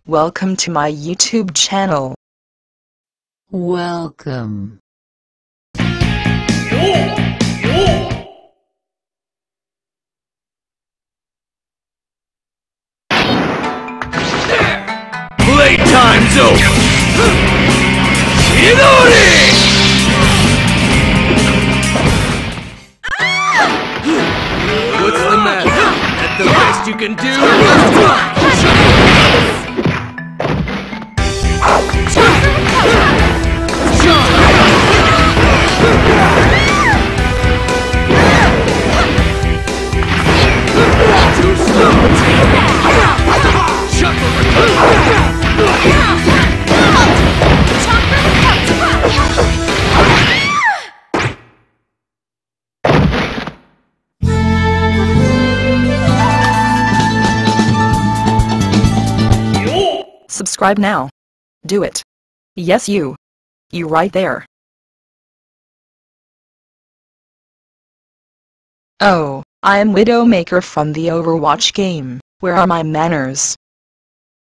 Welcome to my YouTube channel. Welcome. Playtime's over! Chidori! What's the matter? That the best you can do? Too slow! Subscribe now. Do it. Yes, you. You right there. Oh, I am Widowmaker from the Overwatch game. Where are my manners?